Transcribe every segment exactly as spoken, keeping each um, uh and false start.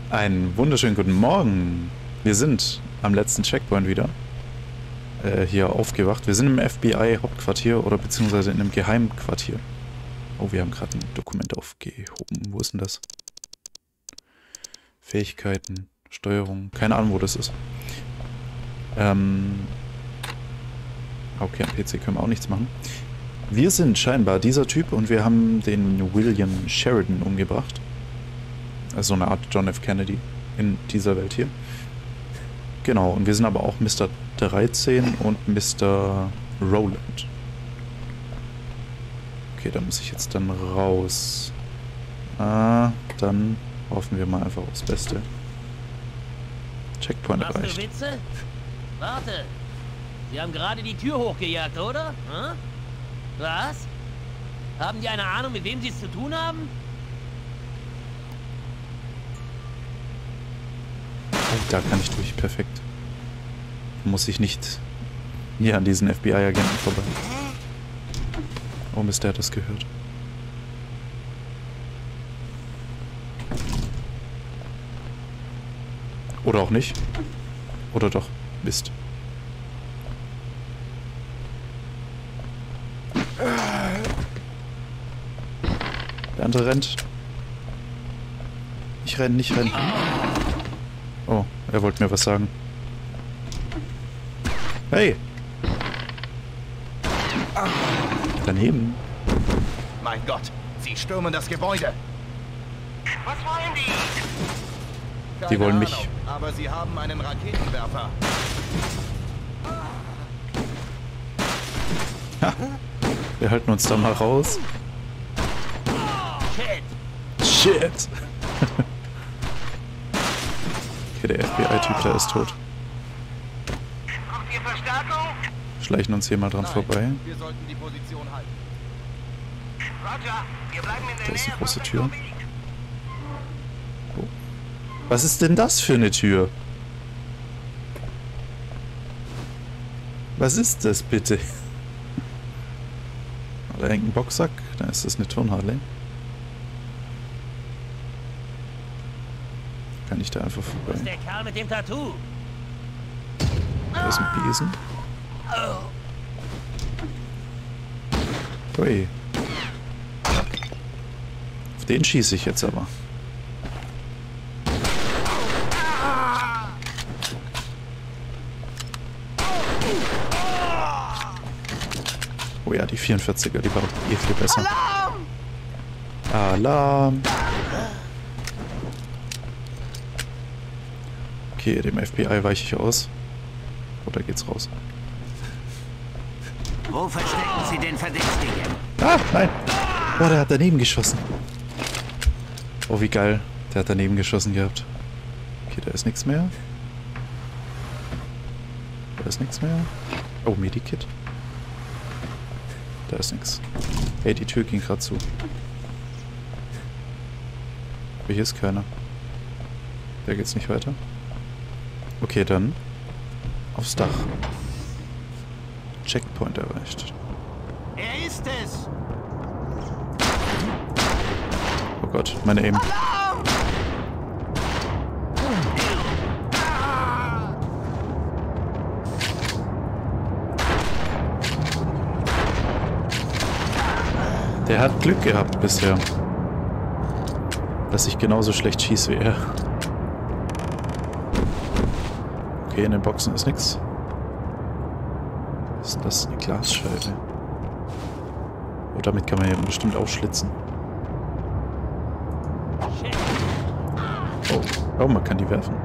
Einen wunderschönen guten Morgen. Wir sind am letzten Checkpoint wieder äh, hier aufgewacht. Wir sind im F B I-Hauptquartier oder beziehungsweise in einem Geheimquartier. Oh, wir haben gerade ein Dokument aufgehoben. Wo ist denn das? Fähigkeiten, Steuerung. Keine Ahnung, wo das ist. Ähm... Okay, am P C können wir auch nichts machen. Wir sind scheinbar dieser Typ und wir haben den William Sheridan umgebracht. Also eine Art John F. Kennedy in dieser Welt hier. Genau, und wir sind aber auch Mister dreizehn und Mister Roland. Okay, da muss ich jetzt dann raus. Ah, dann hoffen wir mal einfach aufs Beste. Checkpoint Machst erreicht. du Witze? Warte. Sie haben gerade die Tür hochgejagt, oder? Hm? Was? Haben die eine Ahnung, mit wem sie es zu tun haben? Oh, da kann ich durch. Perfekt. Muss ich nicht hier an diesen F B I-Agenten vorbei. Oh Mist, der hat das gehört. Oder auch nicht. Oder doch. Mist. Der andere rennt. Ich renn, nicht rennen. Oh, er wollte mir was sagen. Hey! Daneben. Mein Gott, sie stürmen das Gebäude. Was wollen die? Die wollen Keine mich. Ahnung, aber sie haben einen Raketenwerfer. Ha! Wir halten uns da mal raus. Shit. Shit! Okay, der F B I-Typ da ist tot. Braucht ihr Verstärkung? Schleichen uns hier mal dran Nein, vorbei. wir sollten die Position halten. Roger, wir bleiben in der Da ist Nähe eine große von Tür. Metro Beach. Oh. Was ist denn das für eine Tür? Was ist das bitte? Da hängt ein Boxsack, dann ist das eine Turnhalle. Kann ich da einfach Das ist vorbei? der Kerl mit dem Tattoo. Da ist ein Besen. Ui. Auf den schieße ich jetzt aber. Oh ja, die vierundvierziger, die war eh viel besser. Alarm! Okay, dem F B I weiche ich aus. Oder geht's raus? Wo verstecken Sie den Verdächtigen? Ah, nein! Boah, der hat daneben geschossen. Oh, wie geil. Der hat daneben geschossen gehabt. Okay, da ist nichts mehr. Da ist nichts mehr. Oh, Medikit. Da ist nichts. Hey, die Tür ging gerade zu. Aber hier ist keiner. Da geht's nicht weiter. Okay, dann aufs Dach. Checkpoint erreicht. Er ist es! Oh Gott, meine Aim. Der hat Glück gehabt bisher, dass ich genauso schlecht schieße wie er. Okay, in den Boxen ist nichts. Was ist denn das? Eine Glasscheibe. Oh, damit kann man ja bestimmt aufschlitzen. Shit. Oh, oh, man kann die werfen.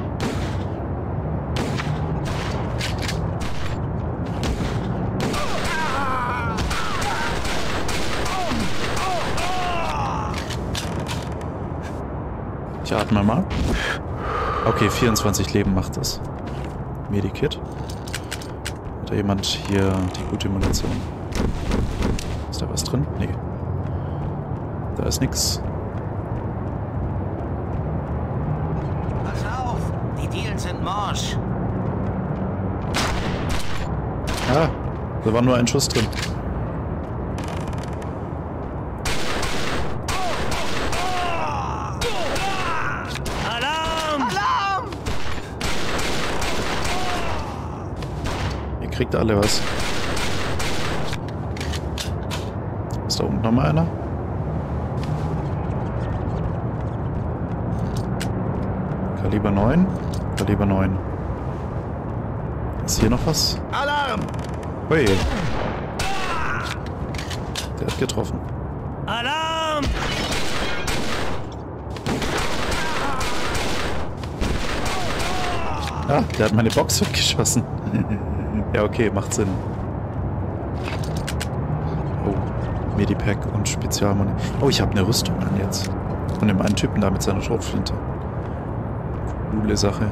Ich atme mal. Okay, vierundzwanzig Leben macht das. Medikit. Hat da jemand hier die gute Munition? Ist da was drin? Nee. Da ist nix. Pass auf! Die Dielen sind morsch. Ah, da war nur ein Schuss drin. Alarm! kriegt alle was. Ist da unten nochmal einer? Kaliber neun. Kaliber neun. Ist hier noch was? Alarm! Ui. Der hat getroffen. Alarm! Ah, der hat meine Box weggeschossen. Ja, okay, macht Sinn. Oh, Medipack und Spezialmuni. Oh, ich habe eine Rüstung an jetzt. Von dem einen Typen da mit seiner Schrotflinte. Coole Sache.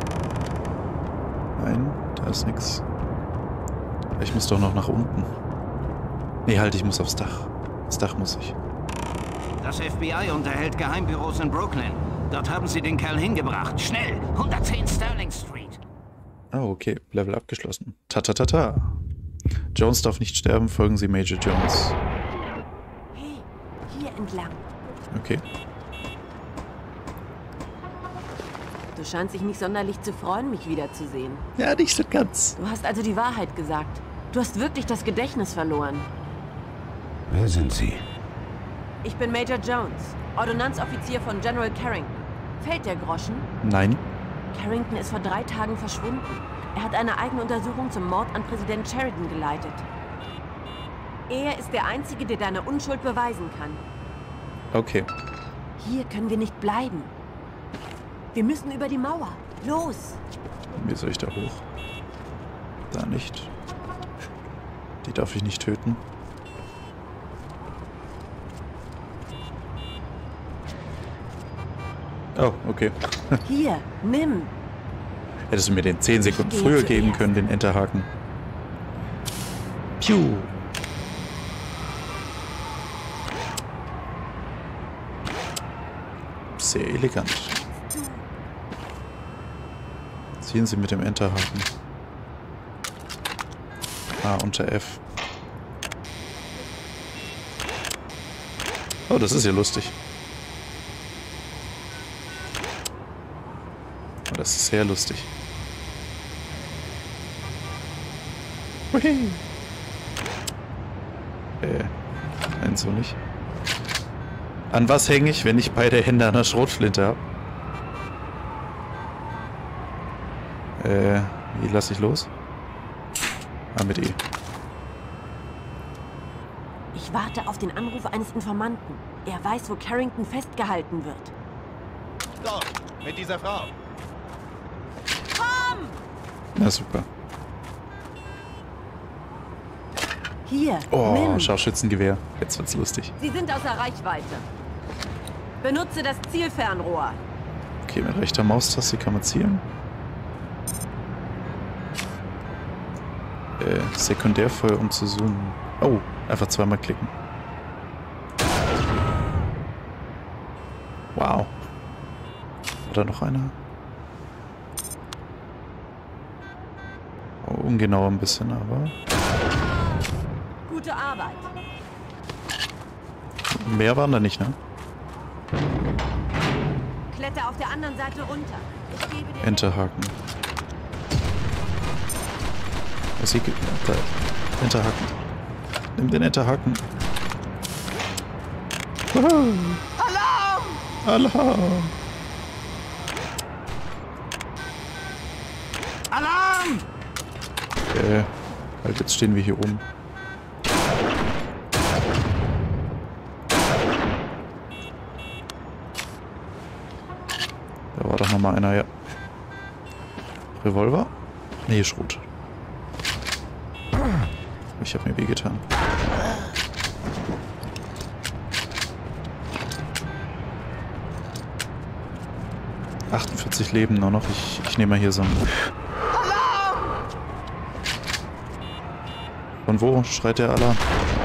Nein, da ist nichts. Ich muss doch noch nach unten. Nee, halt, ich muss aufs Dach. Aufs Dach muss ich. Das F B I unterhält Geheimbüros in Brooklyn. Dort haben sie den Kerl hingebracht. Schnell! hundertzehn Sterling Street. Oh, okay. Level abgeschlossen. Ta-ta-ta-ta. Jones darf nicht sterben, folgen Sie Major Jones. Hey, hier entlang. Okay. Du scheinst dich nicht sonderlich zu freuen, mich wiederzusehen. Ja, nicht so ganz. Du hast also die Wahrheit gesagt. Du hast wirklich das Gedächtnis verloren. Wer sind Sie? Ich bin Major Jones, Ordonnanzoffizier von General Carrington. Fällt der Groschen? Nein. Carrington ist vor drei Tagen verschwunden. Er hat eine eigene Untersuchung zum Mord an Präsident Sheridan geleitet. Er ist der Einzige, der deine Unschuld beweisen kann. Okay. Hier können wir nicht bleiben. Wir müssen über die Mauer. Los! Wie soll ich da hoch? Da nicht. Die darf ich nicht töten. Oh, okay. Hier, nimm! Hättest du mir den zehn Sekunden früher geben können, den Enterhaken. Piu! Sehr elegant. Ziehen Sie mit dem Enterhaken. Ah, unter F. Oh, das ist ja lustig. Oh, das ist sehr lustig. Hui. Äh, nein, so nicht. An was hänge ich, wenn ich beide Hände an der Schrotflinte habe? Äh, wie lasse ich los? Ah, mit E. Ich warte auf den Anruf eines Informanten. Er weiß, wo Carrington festgehalten wird. Dort, mit dieser Frau. Komm! Na super. Hier, Oh, nimm. Scharfschützengewehr. Jetzt wird's lustig. Sie sind außer Reichweite. Benutze das Zielfernrohr. Okay, mit rechter Maustaste kann man zielen. Äh, Sekundärfeuer, um zu zoomen. Oh, einfach zweimal klicken. Wow. War da noch einer? Oh, ungenau ein bisschen, aber... Gute Arbeit. Mehr waren da nicht, ne? Kletter auf der anderen Seite runter. Ich gebe dir Enterhaken. Was hier gibt? Da. Enterhaken. Nimm den Enterhaken. Alarm! Alarm! Alarm! Okay. Halt, jetzt stehen wir hier oben. Da war doch nochmal einer, ja. Revolver? Nee, Schrot. Ich hab mir wehgetan. achtundvierzig Leben nur noch. Ich, ich nehme mal hier so einen... Von wo schreit der Alarm?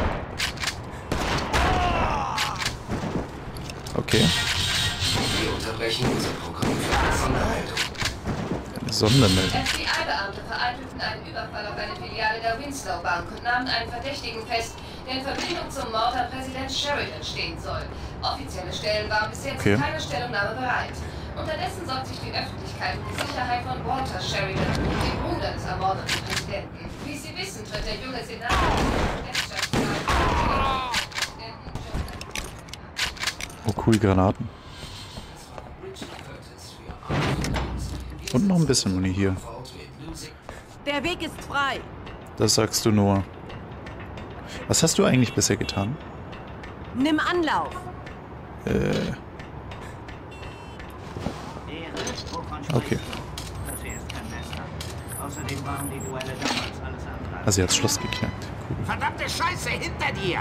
Okay. Wir unterbrechen unser Programm für eine Sondermeldung. Eine Sondermeldung. F B I-Beamte vereitelten einen Überfall auf eine Filiale der Winslow Bank und nahmen einen Verdächtigen fest, der in Verbindung zum Mord an Präsident Sheridan stehen soll. Offizielle Stellen waren bisher Okay. zu keiner Stellungnahme bereit. Unterdessen sorgt sich die Öffentlichkeit um die Sicherheit von Walter Sheridan, dem Bruder des ermordeten Präsidenten. Wie Sie wissen, tritt der junge Senator Oh cool, Granaten. Und noch ein bisschen Muni hier. Der Weg ist frei. Das sagst du nur. Was hast du eigentlich bisher getan? Nimm Anlauf. Äh. Okay. Außerdem waren die Duelle damals alles andere. Also sie hat das Schloss geknackt. Cool. Verdammte Scheiße hinter dir!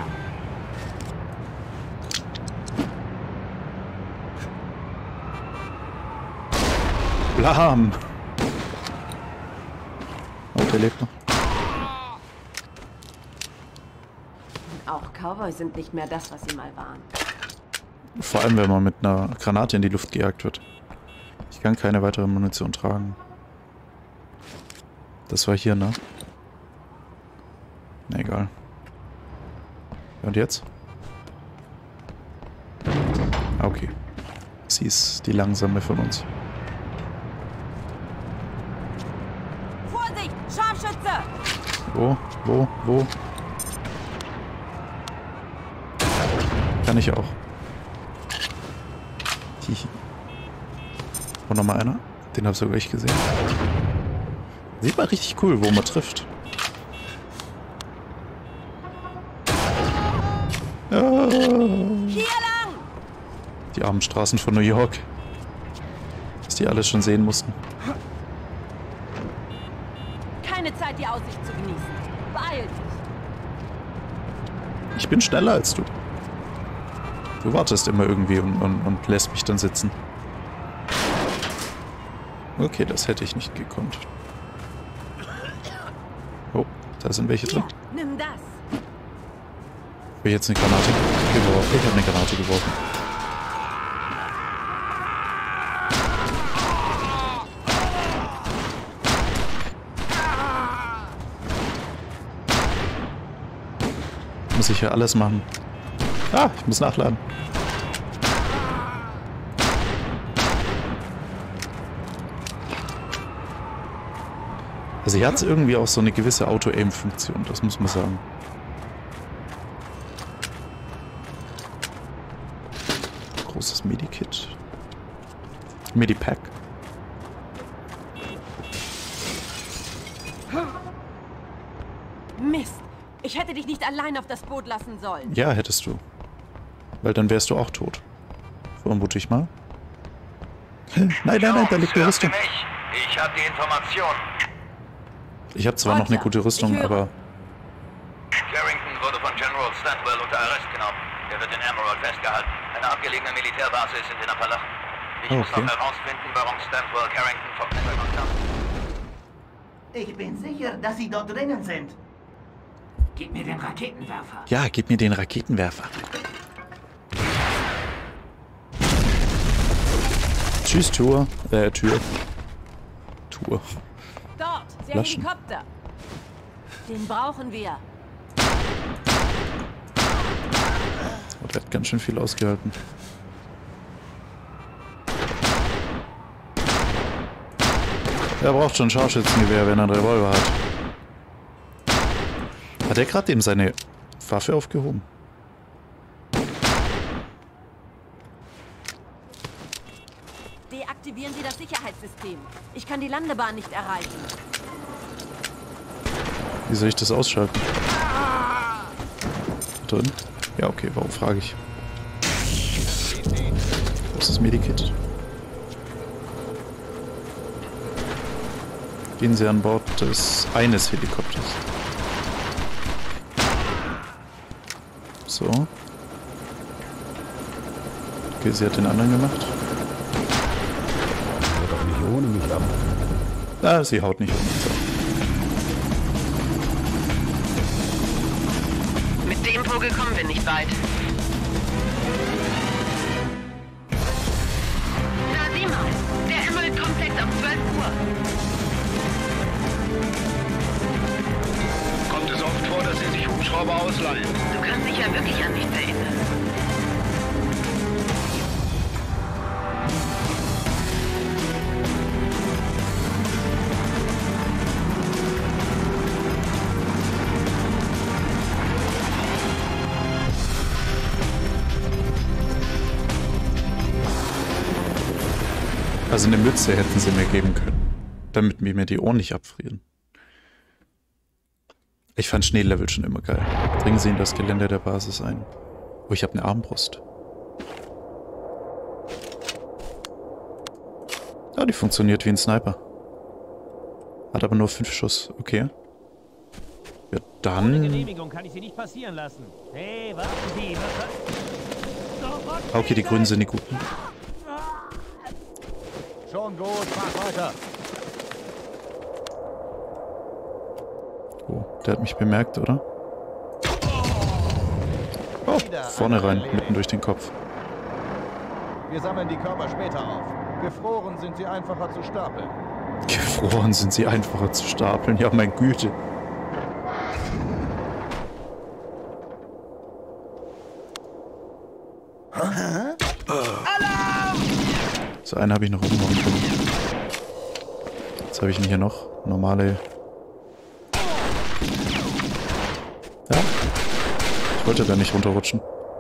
Blam! Oh, der lebt noch. Auch Cowboys sind nicht mehr das, was sie mal waren. Vor allem, wenn man mit einer Granate in die Luft gejagt wird. Ich kann keine weitere Munition tragen. Das war hier, ne? Na egal. Und jetzt? Okay. Sie ist die langsame von uns. Vorsicht! Scharfschütze! Wo? Wo? Wo? Kann ich auch. Hihi. Und nochmal einer. Den habe sogar ich gesehen. Sieht mal richtig cool, wo man trifft. Ah. Hier lang! Die armen Straßen von New York. Was die alles schon sehen mussten. Keine Zeit, die Aussicht zu genießen. Beeil dich! Ich bin schneller als du. Du wartest immer irgendwie und, und, und lässt mich dann sitzen. Okay, das hätte ich nicht gekonnt. Oh, da sind welche drin. Hier, nimm das! Habe ich jetzt eine Granate geworfen? Ich habe eine Granate geworfen. Muss ich hier alles machen? Ah, ich muss nachladen. Also hier hat es irgendwie auch so eine gewisse Auto-Aim-Funktion, das muss man sagen. Großes Medikit. Medipack. Mist! Ich hätte dich nicht allein auf das Boot lassen sollen. Ja, hättest du. Weil dann wärst du auch tot. Vermute ich mal. Nein, nein, nein, da liegt eine Rüstung. Ich habe die Information. Ich habe zwar noch eine gute Rüstung, aber... Carrington wurde von General Stanwell unter Arrest genommen. Er wird in Emerald festgehalten. Eine abgelegene Militärbasis in den Appalachen. Ich Oh, muss okay. noch herausfinden, warum Stanwell Carrington vom Pentagon kam. Ich bin sicher, dass sie dort drinnen sind. Gib mir den Raketenwerfer. Ja, gib mir den Raketenwerfer. Tschüss, Tour. Äh, Tür. Tour. Dort, der Flaschen. Helikopter. Den brauchen wir. Oh, der hat ganz schön viel ausgehalten. Er braucht schon ein Scharfschützengewehr, wenn er einen Revolver hat. Hat er gerade eben seine Waffe aufgehoben? Deaktivieren Sie das Sicherheitssystem. Ich kann die Landebahn nicht erreichen. Wie soll ich das ausschalten? Drin? Ja, okay, warum frage ich? Wo ist das Medikit? Gehen Sie an Bord des eines Helikopters. So. Okay, sie hat den anderen gemacht. Doch nicht ohne mich ab. Ah, sie haut nicht um. So. Mit dem Vogel kommen wir nicht weit. Na sieh mal, der Emerald-Komplex um zwölf Uhr. Kommt es oft vor, dass Sie sich Hubschrauber ausleihen? Du kannst dich ja wirklich an nichts erinnern. Also eine Mütze hätten sie mir geben können, damit mir die Ohren nicht abfrieren. Ich fand Schneelevel schon immer geil. Dringen sie in das Gelände der Basis ein. Oh, ich habe eine Armbrust. Ah, die funktioniert wie ein Sniper. Hat aber nur fünf Schuss. Okay. Ja, dann... Ohne Genehmigung kann ich sie nicht passieren lassen. Hey, warten Sie. Okay, die Grünen sind die Guten. Schon gut, mach weiter. Oh, der hat mich bemerkt, oder? Oh, vorne rein, mitten durch den Kopf. Wir sammeln die Körper später auf. Gefroren sind sie einfacher zu stapeln. Gefroren sind sie einfacher zu stapeln. Ja, mein Güte. So, einen habe ich noch umgehauen können. Jetzt habe ich ihn hier noch. Normale... Ja. Ich wollte da nicht runterrutschen.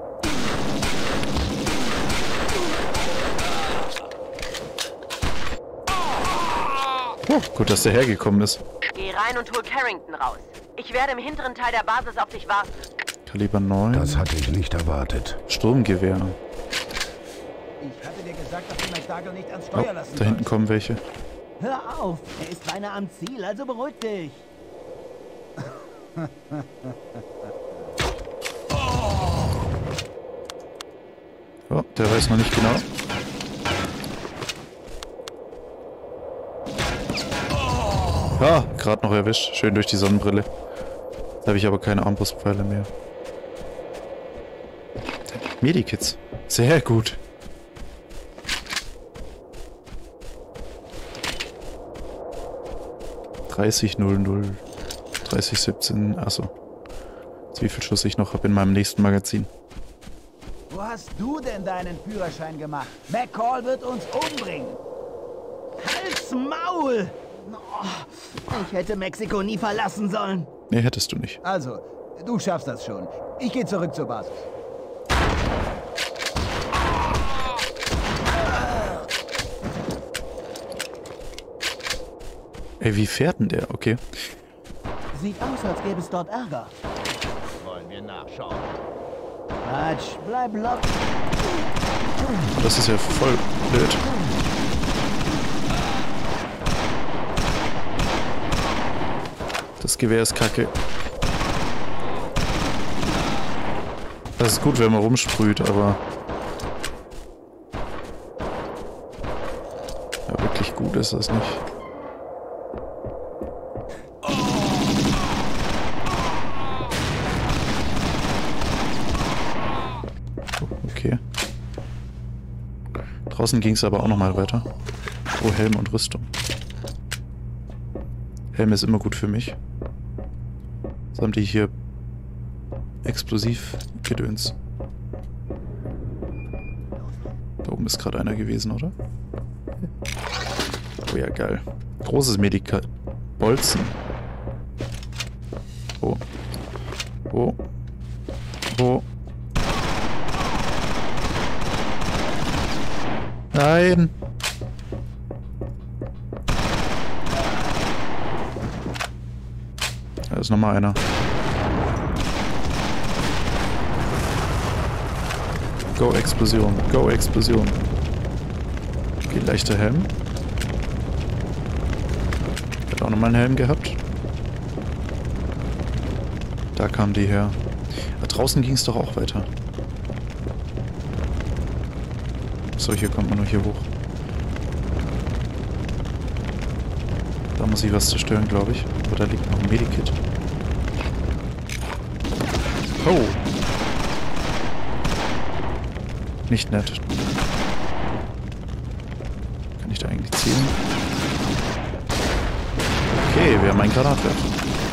Oh, gut, dass der hergekommen ist. Geh rein und hol Carrington raus. Ich werde im hinteren Teil der Basis auf dich warten. Kaliber neun. Das hatte ich nicht erwartet. Sturmgewehr. Ich hatte dir gesagt, dass du McDougal nicht ans Oh, Steuer lassen da hinten kommen welche. Hör auf, er ist beinahe am Ziel, also beruhig dich. Oh, der weiß noch nicht genau. Ah, gerade noch erwischt. Schön durch die Sonnenbrille. Jetzt habe ich aber keine Armbrustpfeile mehr. Medikits. Sehr gut. dreißig null null. dreißig siebzehn. Achso. Wie viel Schuss ich noch habe in meinem nächsten Magazin. Wo hast du denn deinen Führerschein gemacht? McCall wird uns umbringen. Halt's Maul! Oh, ich hätte Mexiko nie verlassen sollen. Nee, hättest du nicht. Also, du schaffst das schon. Ich gehe zurück zur Basis. Ey, wie fährt denn der? Okay. Sieht aus, als gäbe es dort Ärger. Wollen wir nachschauen? Quatsch, bleib locker. Das ist ja voll blöd. Das Gewehr ist kacke. Das ist gut, wenn man rumsprüht, aber... Ja, wirklich gut ist das nicht. Okay. Draußen ging es aber auch nochmal weiter. Oh, Helm und Rüstung. Helm ist immer gut für mich. Was haben die hier? Explosivgedöns. Da oben ist gerade einer gewesen, oder? Oh ja, geil. Großes Medika... Bolzen. Oh. Oh. Oh. Nein! Da ist nochmal einer. Go Explosion, Go Explosion. Okay, leichter Helm. Hat auch nochmal einen Helm gehabt. Da kamen die her. Da draußen ging es doch auch weiter. So, hier kommt man nur hier hoch. Da muss ich was zerstören, glaube ich. Aber da liegt noch ein Medikit. Oh! Nicht nett. Kann ich da eigentlich zielen? Okay, wir haben einen Granatwerfer.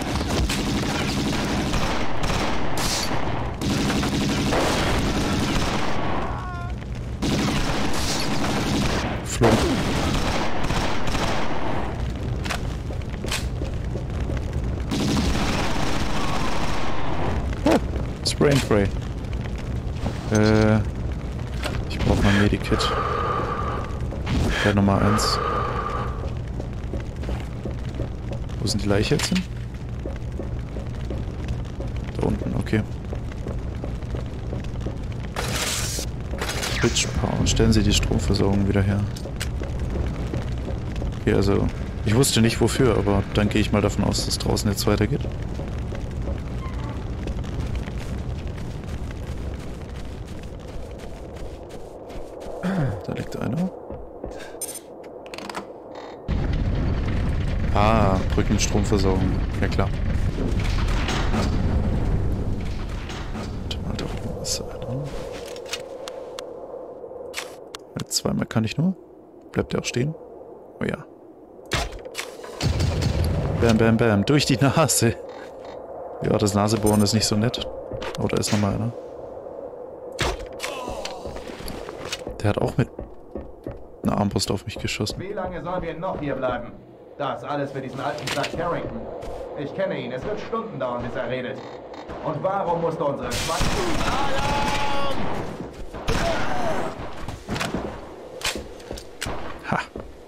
Flunk. Oh, Spray and Pray. Äh, ich brauche mal ein Medikit. Möglichkeit Nummer eins. Wo sind die Leiche jetzt hin? Da unten, okay. Switch Power. Stellen Sie die Stromversorgung wieder her. Okay, also ich wusste nicht wofür, aber dann gehe ich mal davon aus, dass es draußen jetzt weitergeht. Da liegt einer. Ah, Brückenstromversorgung. Ja klar. Warte mal, da oben ist einer. Mit zweimal kann ich nur. Bleibt der auch stehen? Oh ja. Bam, bam, bam. Durch die Nase. Ja, das Nasebohren ist nicht so nett. Oh, da ist nochmal einer. Der hat auch mit einer Armbrust auf mich geschossen. Wie lange sollen wir noch hier bleiben? Das alles für diesen alten Sack Carrington. Ich kenne ihn. Es wird Stunden dauern, bis er redet. Und warum musste unsere Schwanz... Ha.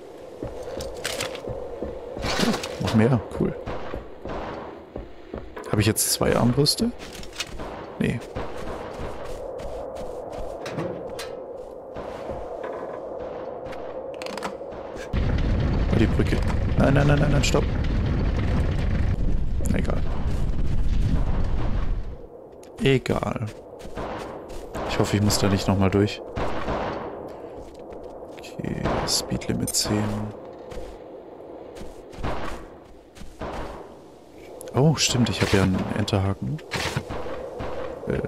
Noch mehr. Cool. Habe ich jetzt zwei Armbrüste? Nee. Die Brücke. Nein, nein, nein, nein, nein, stopp. Egal. Egal. Ich hoffe, ich muss da nicht nochmal durch. Okay, Speedlimit zehn. Oh, stimmt, ich habe ja einen Enterhaken. Äh.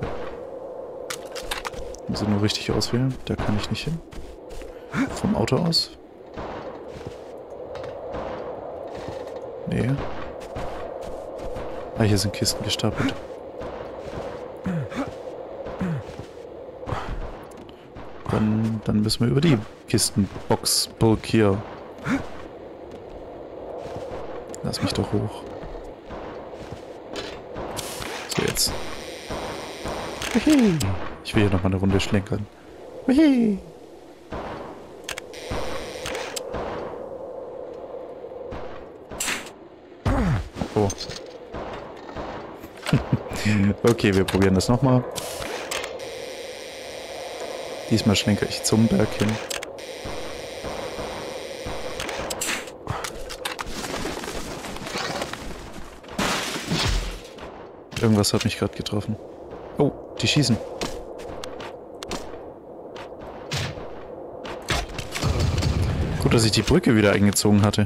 Muss ich nur richtig auswählen. Da kann ich nicht hin. Vom Auto aus. Nee. Ah, hier sind Kisten gestapelt. Dann, dann müssen wir über die Kistenbox-Burg hier. Lass mich doch hoch. So, jetzt. Ich will hier nochmal eine Runde schlenkern. Oh. Okay, wir probieren das nochmal. Diesmal schlenke ich zum Berg hin. Irgendwas hat mich gerade getroffen. Oh, die schießen. Gut, dass ich die Brücke wieder eingezogen hatte.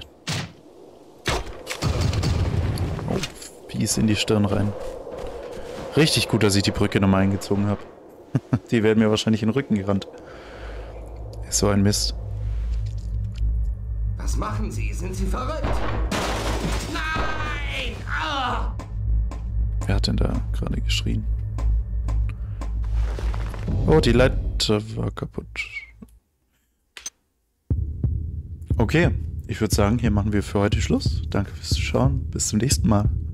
Ist in die Stirn rein. Richtig gut, dass ich die Brücke nochmal eingezogen habe. Die werden mir wahrscheinlich in den Rücken gerannt. Ist so ein Mist. Was machen Sie? Sind Sie verrückt? Nein! Ah! Wer hat denn da gerade geschrien? Oh, die Leiter war kaputt. Okay, ich würde sagen, hier machen wir für heute Schluss. Danke fürs Zuschauen. Bis zum nächsten Mal.